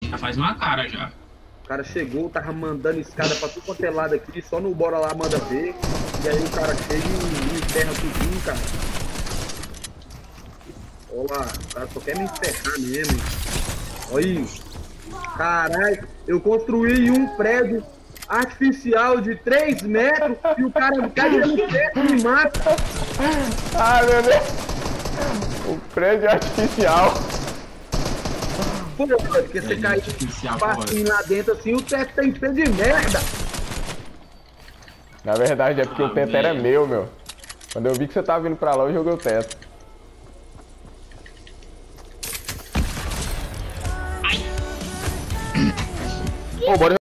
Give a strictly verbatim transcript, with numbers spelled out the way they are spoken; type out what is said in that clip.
Já faz uma cara já. O cara chegou, tava mandando escada pra tudo quanto é lado aqui, só no bora lá manda ver. E aí o cara chega e me enterra tudinho, cara. Olha lá, o cara só quer me enterrar mesmo, hein. Olha isso. Caralho, eu construí um prédio artificial de três metros e o cara cai no teto e me mata. Ah, meu Deus. O prédio artificial. Pô, porque você cai passinho lá dentro assim, o teto tem pé de merda. Na verdade é porque Ah, o teto velho. era meu, meu. Quando eu vi que você tava vindo pra lá, eu joguei o teto. Ô, bora